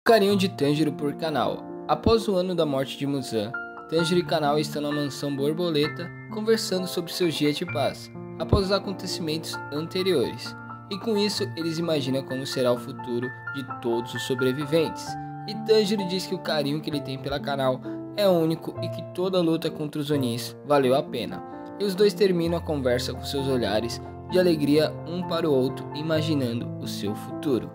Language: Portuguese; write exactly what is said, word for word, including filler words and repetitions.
Carinho de Tanjiro por Kanao. Após o ano da morte de Muzan, Tanjiro e Kanao estão na mansão Borboleta conversando sobre seus dias de paz, após os acontecimentos anteriores. E com isso, eles imaginam como será o futuro de todos os sobreviventes. E Tanjiro diz que o carinho que ele tem pela Kanao é único e que toda a luta contra os Onis valeu a pena. E os dois terminam a conversa com seus olhares de alegria um para o outro, imaginando o seu futuro.